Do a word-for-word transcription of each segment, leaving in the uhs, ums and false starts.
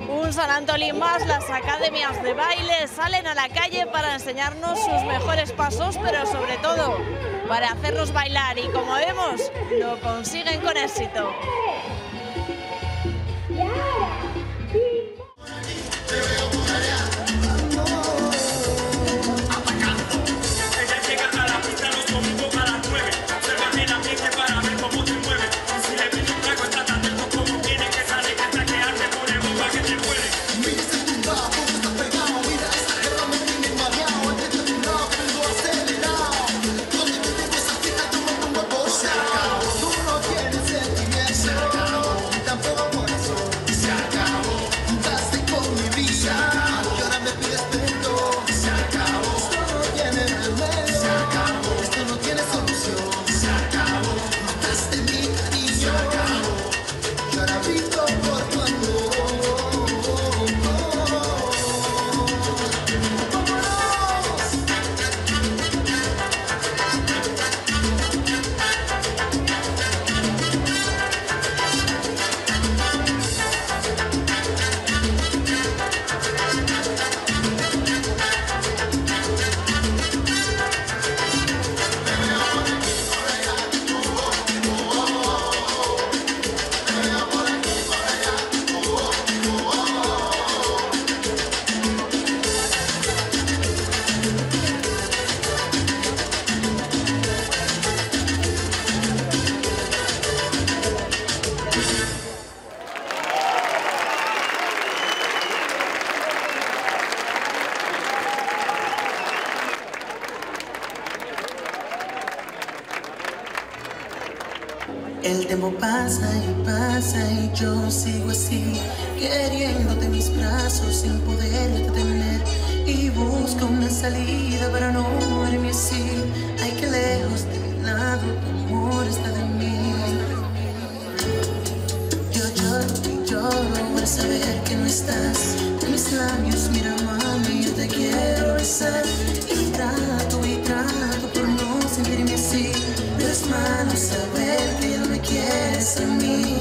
Un San Antolín más, las academias de baile salen a la calle para enseñarnos sus mejores pasos, pero sobre todo para hacernos bailar, y como vemos, lo consiguen con éxito. El tiempo pasa y pasa y yo sigo así, queriéndote en mis brazos sin poderte detener, y busco una salida para no morirme así. Ay, que lejos de mi lado tu amor está de mí. Yo lloro y lloro al saber que no estás en mis labios. Mira, mami, yo te quiero besar, y trato y trato por no sentirme así. Pero es malo saber que ya no me quieres a mí.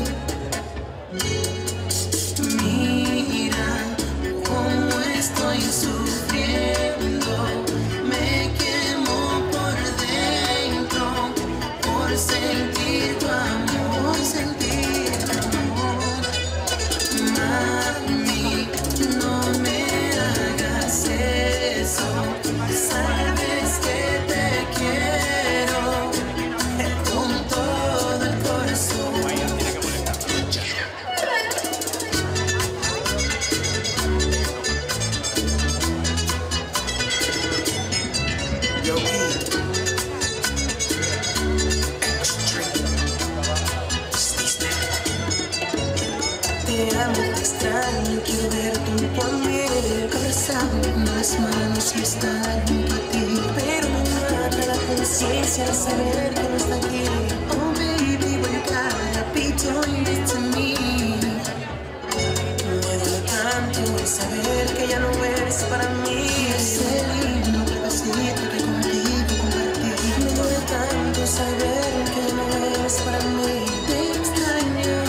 Mira cómo estoy sufriendo, me quemo por dentro por sentir tu amor, sentir tu amor. Mami, no me hagas eso, sabes que te quiero con todo el corazón. Yo, te amo, te extraño, quiero ver junto a mí, abrazado en las manos y estar junto a ti. Pero me mata la conciencia al saber que no está aquí. Oh baby, why you gotta be doing this to me? Me duele tanto saber que ya no eres para mí. Ese lindo pedacito que contigo compartí. Me duele tanto saber que no eres para mí. Te extraño.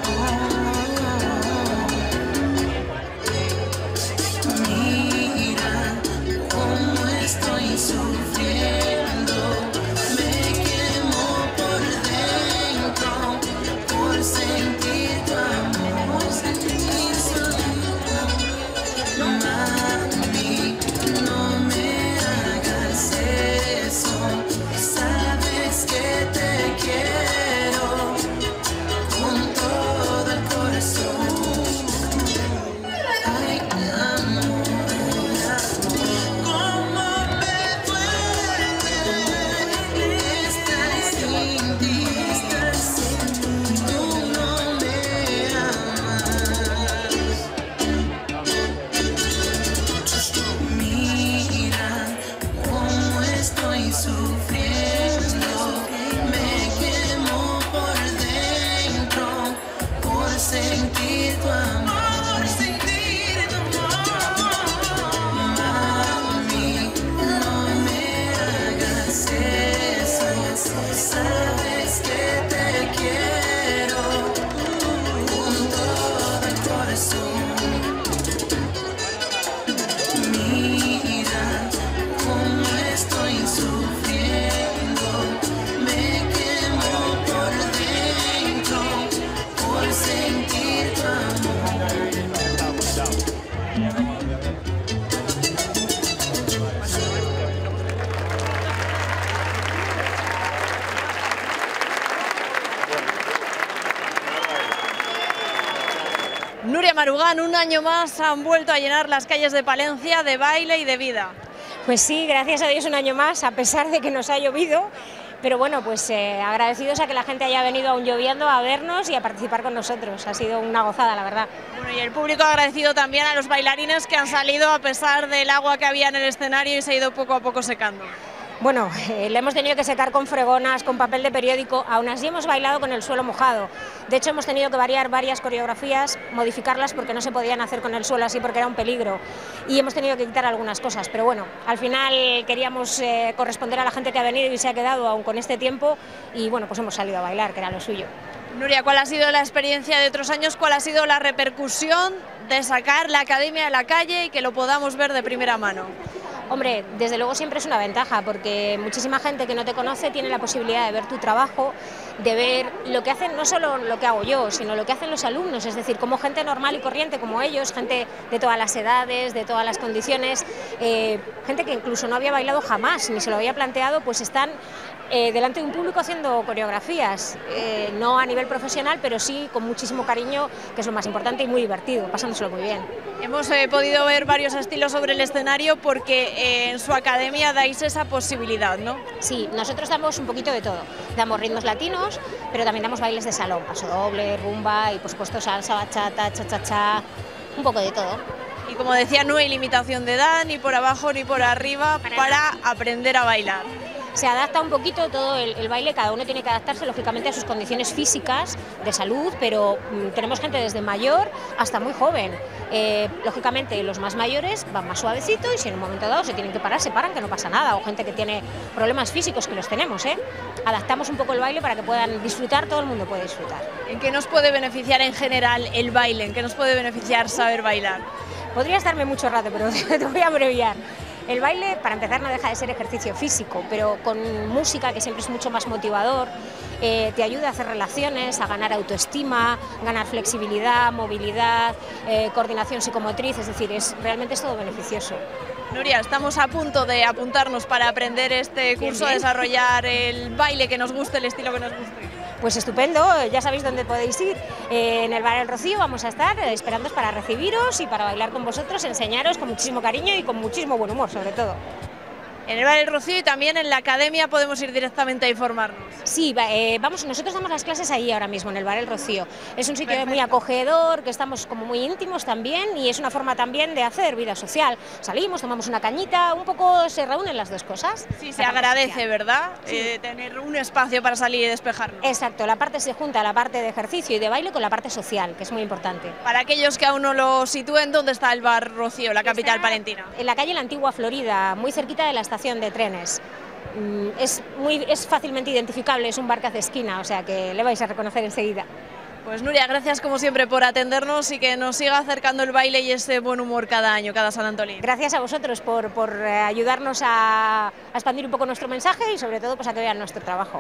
Mira cómo estoy sufriendo, me quemo por Nuria Marugán, un año más han vuelto a llenar las calles de Palencia de baile y de vida. Pues sí, gracias a Dios un año más, a pesar de que nos ha llovido, pero bueno, pues eh, agradecidos a que la gente haya venido aún lloviendo a vernos y a participar con nosotros, ha sido una gozada, la verdad. Bueno, y el público agradecido también a los bailarines que han salido a pesar del agua que había en el escenario y se ha ido poco a poco secando. Bueno, eh, le hemos tenido que secar con fregonas, con papel de periódico, aún así hemos bailado con el suelo mojado. De hecho, hemos tenido que variar varias coreografías, modificarlas porque no se podían hacer con el suelo así porque era un peligro. Y hemos tenido que quitar algunas cosas, pero bueno, al final queríamos eh, corresponder a la gente que ha venido y se ha quedado aún con este tiempo y bueno, pues hemos salido a bailar, que era lo suyo. Nuria, ¿cuál ha sido la experiencia de otros años? ¿Cuál ha sido la repercusión de sacar la academia a la calle y que lo podamos ver de primera mano? Hombre, desde luego siempre es una ventaja porque muchísima gente que no te conoce tiene la posibilidad de ver tu trabajo, de ver lo que hacen, no solo lo que hago yo, sino lo que hacen los alumnos, es decir, como gente normal y corriente como ellos, gente de todas las edades, de todas las condiciones, eh, gente que incluso no había bailado jamás, ni se lo había planteado, pues están eh, delante de un público haciendo coreografías, eh, no a nivel profesional, pero sí con muchísimo cariño, que es lo más importante y muy divertido, pasándoselo muy bien. Hemos eh, podido ver varios estilos sobre el escenario porque eh, en su academia dais esa posibilidad, ¿no? Sí, nosotros damos un poquito de todo. Damos ritmos latinos, pero también damos bailes de salón, paso doble, rumba y por supuesto salsa, bachata, cha-cha-cha, un poco de todo. Y como decía, no hay limitación de edad, ni por abajo ni por arriba, para, para aprender a bailar. Se adapta un poquito todo el, el baile, cada uno tiene que adaptarse lógicamente a sus condiciones físicas, de salud, pero mmm, tenemos gente desde mayor hasta muy joven. Eh, lógicamente los más mayores van más suavecito y si en un momento dado se tienen que parar, se paran, que no pasa nada, o gente que tiene problemas físicos, que los tenemos, ¿eh? Adaptamos un poco el baile para que puedan disfrutar, todo el mundo puede disfrutar. ¿En qué nos puede beneficiar en general el baile? ¿En qué nos puede beneficiar saber bailar? Podría estarme mucho rato, pero te voy a abreviar. El baile, para empezar, no deja de ser ejercicio físico, pero con música, que siempre es mucho más motivador, eh, te ayuda a hacer relaciones, a ganar autoestima, ganar flexibilidad, movilidad, eh, coordinación psicomotriz, es decir, es, realmente es todo beneficioso. Nuria, estamos a punto de apuntarnos para aprender este curso, a desarrollar el baile que nos guste, el estilo que nos guste. Pues estupendo, ya sabéis dónde podéis ir. Eh, en el Bar El Rocío vamos a estar eh, esperándoos para recibiros y para bailar con vosotros, enseñaros con muchísimo cariño y con muchísimo buen humor, sobre todo. En el Bar El Rocío y también en la academia podemos ir directamente a informarnos. Sí, eh, vamos, nosotros damos las clases ahí ahora mismo, en el Bar El Rocío. Es un sitio Perfecto. muy acogedor, que estamos como muy íntimos también y es una forma también de hacer vida social. Salimos, tomamos una cañita, un poco se reúnen las dos cosas. Sí, se agradece, social. ¿verdad? Sí. Eh, tener un espacio para salir y despejarnos. Exacto, la parte se junta, la parte de ejercicio y de baile con la parte social, que es muy importante. Para aquellos que aún no lo sitúen, ¿dónde está el Bar Rocío, la capital está palentina? En la calle La Antigua Florida, muy cerquita de la estación de trenes. Es, muy, es fácilmente identificable, es un bar que hace esquina, o sea que le vais a reconocer enseguida. Pues Nuria, gracias como siempre por atendernos y que nos siga acercando el baile y ese buen humor cada año, cada San Antolín. Gracias a vosotros por, por ayudarnos a, a expandir un poco nuestro mensaje y sobre todo pues a que vean nuestro trabajo.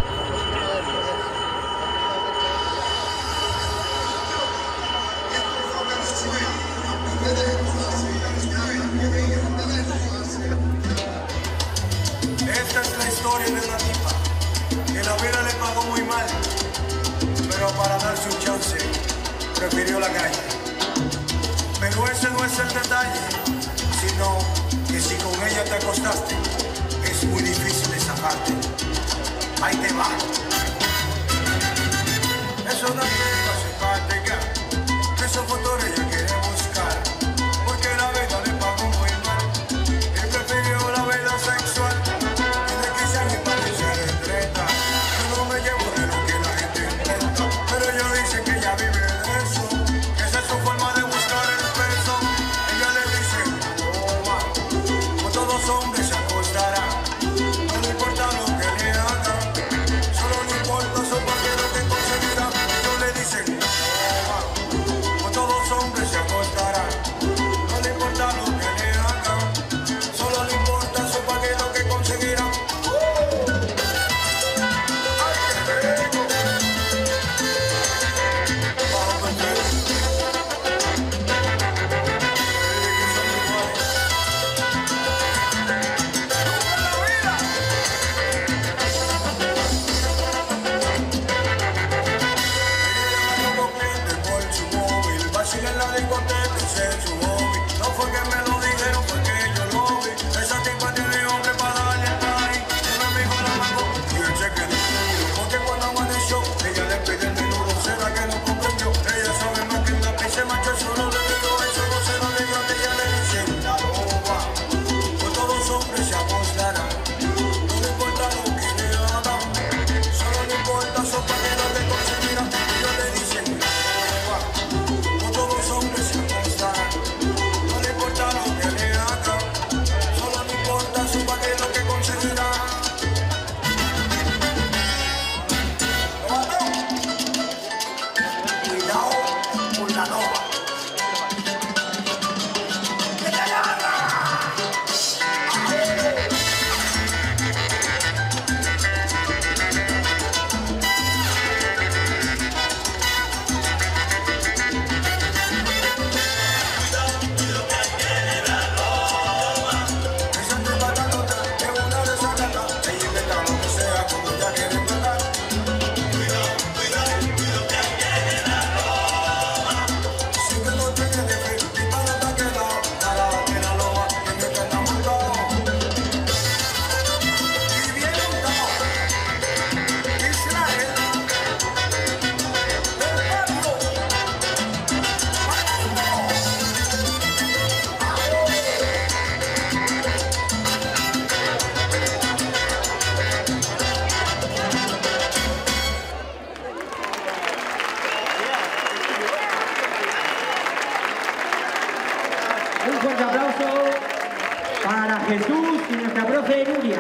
Esta es la historia de una tipa que la vida le pagó muy mal, pero para darse un chance prefirió la calle. Pero ese no es el detalle, sino que si con ella te acostaste, es muy difícil de sacarte. Ahí te va. Es una prueba simpática, esos motores ella quiere buscar, porque la vida le pagó muy mal y prefirió la vida sexual. Hombres se acostarán, no le importa lo que le hagan, solo Jesús y nuestra profe Nuria.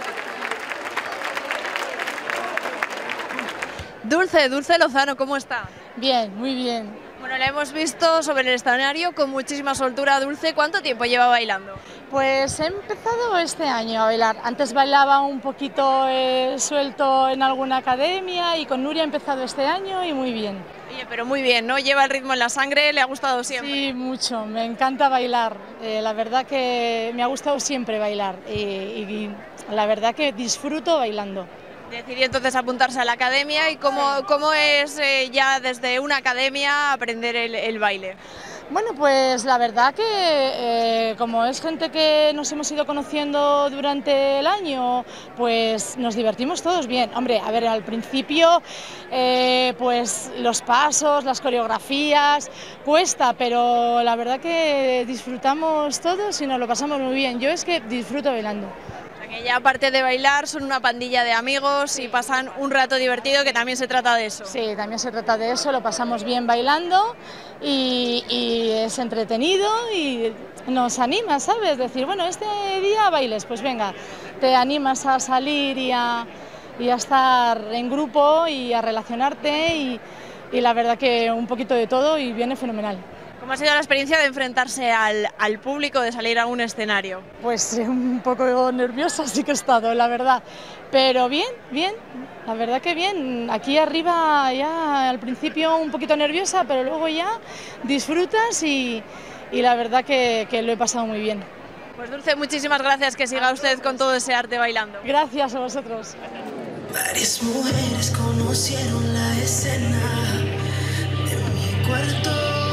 Dulce, Dulce Lozano, ¿cómo está? Bien, muy bien. Bueno, la hemos visto sobre el escenario con muchísima soltura. Dulce, ¿cuánto tiempo lleva bailando? Pues he empezado este año a bailar. Antes bailaba un poquito eh, suelto en alguna academia y con Nuria he empezado este año y muy bien. Oye, pero muy bien, ¿no? Lleva el ritmo en la sangre, le ha gustado siempre. Sí, mucho, me encanta bailar. Eh, la verdad que me ha gustado siempre bailar y, y la verdad que disfruto bailando. Decidió entonces apuntarse a la academia y cómo, cómo es eh, ya desde una academia aprender el, el baile. Bueno, pues la verdad que eh, como es gente que nos hemos ido conociendo durante el año, pues nos divertimos todos bien. Hombre, a ver, al principio eh, pues los pasos, las coreografías, cuesta, pero la verdad que disfrutamos todos y nos lo pasamos muy bien. Yo es que disfruto bailando. Que ya aparte de bailar son una pandilla de amigos y pasan un rato divertido, que también se trata de eso. Sí, también se trata de eso, lo pasamos bien bailando y, y es entretenido y nos anima, ¿sabes? Decir, bueno, este día bailes, pues venga, te animas a salir y a, y a estar en grupo y a relacionarte y, y la verdad que un poquito de todo y viene fenomenal. ¿Cómo ha sido la experiencia de enfrentarse al, al público, de salir a un escenario? Pues un poco nerviosa sí que he estado, la verdad, pero bien, bien, la verdad que bien. Aquí arriba ya al principio un poquito nerviosa, pero luego ya disfrutas y, y la verdad que, que lo he pasado muy bien. Pues Dulce, muchísimas gracias, que siga usted con todo ese arte bailando. Gracias a vosotros. Varias mujeres conocieron la escena de mi cuarto.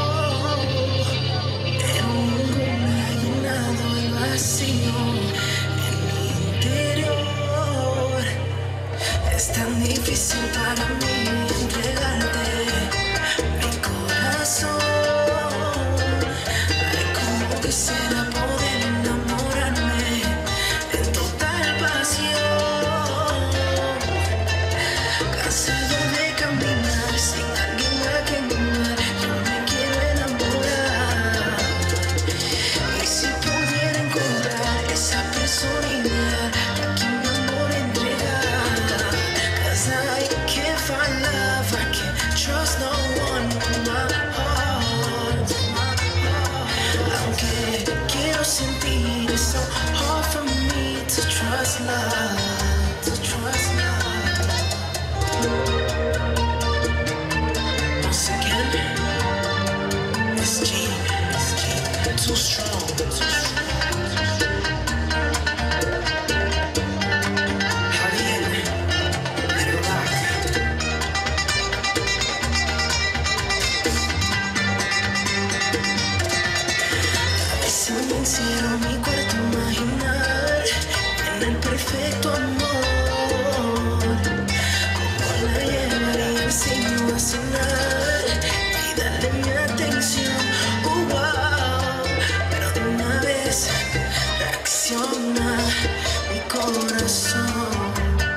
Vacío en mi interior. Es tan difícil para mí entregarte mi corazón. Ay, como quisiera poder enamorarme en total pasión. Cansado de caminar sin alguien a quien amar, yo me quiero enamorar. Y si esa persona ideal a quien mi amor entregar. Cause I can't find love, I can't trust no one with my heart. Aunque quiero sentir, it's so hard for me to trust love, to trust love. Once again, it's G, it's G, too strong, too strong. Hicieron mi cuarto imaginar en el perfecto amor. Como la llevaría al sitio a cenar y darle mi atención. Uh, wow. Pero de una vez reacciona mi corazón.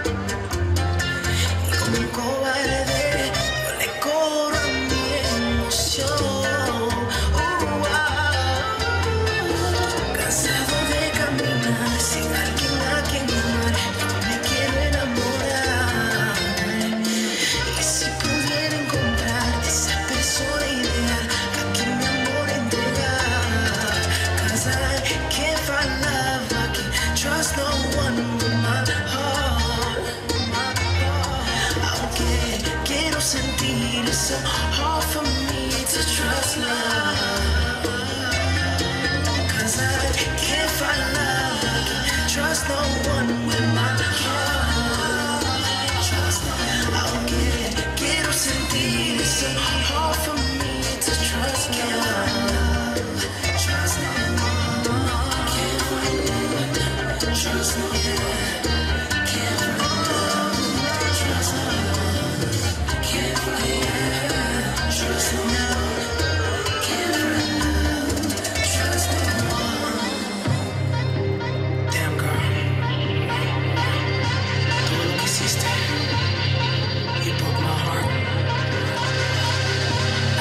Y como un cobarde yo le corro a mi emoción. It's so hard for me to trust love. Cause I can't find love, I can't trust no one with my heart. Aunque quiero sentir, it's so hard for me to trust love. Trust no one, can't find love, trust no one. Can't find love, trust no one. Can't find trust no one, can't find love, trust no one. Damn girl, todo lo que hiciste, you broke my heart.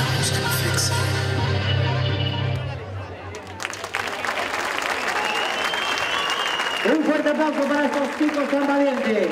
fuerte aplauso para estos chicos tan valientes.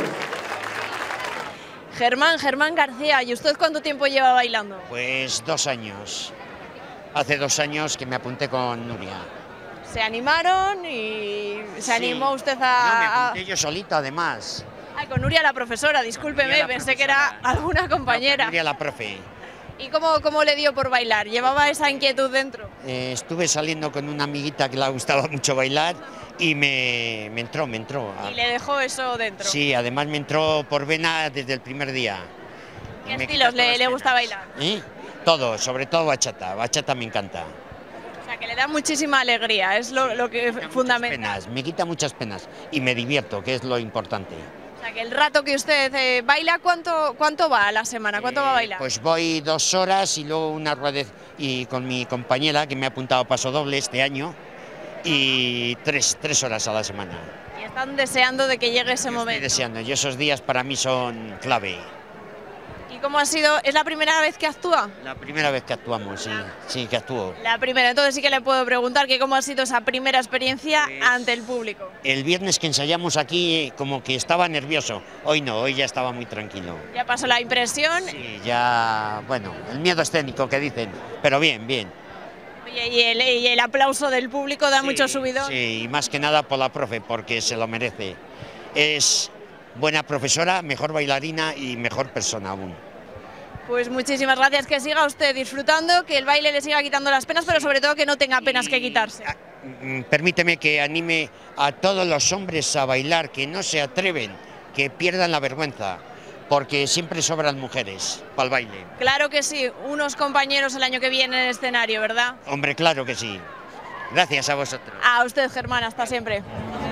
Germán, Germán García, ¿y usted cuánto tiempo lleva bailando? Pues dos años. Hace dos años que me apunté con Nuria. ¿Se animaron y se Sí. animó usted No, me a...? apunté yo solito, además. Ay, con Nuria la profesora, discúlpeme, Nuria la pensé que era profesora. alguna compañera. Nuria, la profe. ¿Y cómo, cómo le dio por bailar? ¿Llevaba esa inquietud dentro? Eh, estuve saliendo con una amiguita que le gustaba mucho bailar y me, me entró, me entró. Y le dejó eso dentro. Sí, además me entró por vena desde el primer día. ¿Qué Y me estilos quitó todas le, las le gusta penas. bailar? ¿Eh? Todo, sobre todo bachata. Bachata me encanta. O sea, que le da muchísima alegría, es lo, lo que Me quita fundamental. muchas penas, me quita muchas penas y me divierto, que es lo importante. O sea, que el rato que usted eh, baila, ¿cuánto, ¿cuánto va a la semana? ¿Cuánto va a Eh, bailar? Pues voy dos horas y luego una rueda y con mi compañera que me ha apuntado a paso doble este año y tres, tres horas a la semana. Y están deseando de que llegue ese Estoy momento. deseando y esos días para mí son clave. ¿Y cómo ha sido? ¿Es la primera vez que actúa? La primera vez que actuamos, sí, sí que actúo. La primera, entonces sí que le puedo preguntar que cómo ha sido esa primera experiencia Pues- ante el público. El viernes que ensayamos aquí como que estaba nervioso, hoy no, hoy ya estaba muy tranquilo. Ya pasó la impresión. Sí, ya, bueno, el miedo escénico que dicen, pero bien, bien. Oye, y, el, y el aplauso del público da Sí, mucho subidón. Sí, y más que nada por la profe, porque se lo merece. Es buena profesora, mejor bailarina y mejor persona aún. Pues muchísimas gracias, que siga usted disfrutando, que el baile le siga quitando las penas, pero sobre todo que no tenga penas que quitarse. Ah, mm, Permíteme que anime a todos los hombres a bailar, que no se atreven, que pierdan la vergüenza, porque siempre sobran mujeres para el baile. Claro que sí, unos compañeros el año que viene en el escenario, ¿verdad? Hombre, claro que sí. Gracias a vosotros. A usted, Germán, hasta siempre.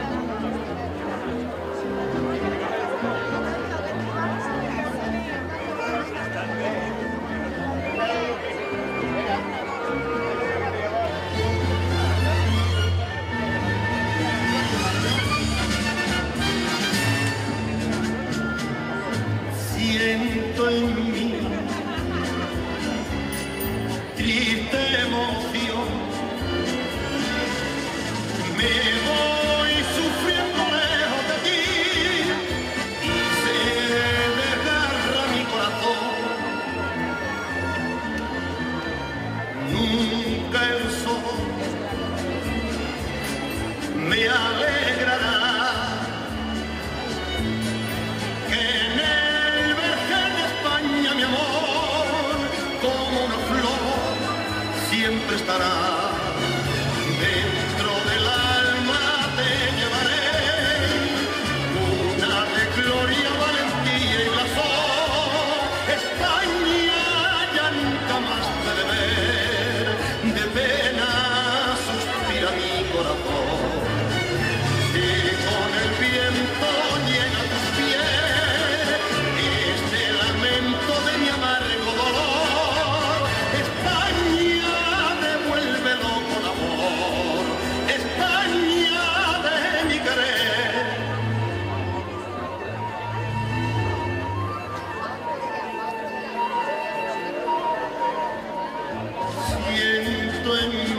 Siento en mí triste emoción, me voy sufriendo lejos de ti y se desgarra mi corazón. Nunca el sol me alegrará. Siempre estará dentro del alma, te llevaré una de gloria, valentía y blasón. España ya nunca más te de ver, de pena suspira mi corazón. Si con el viento llega a tus pies este lamento de mi amargo dolor, siento en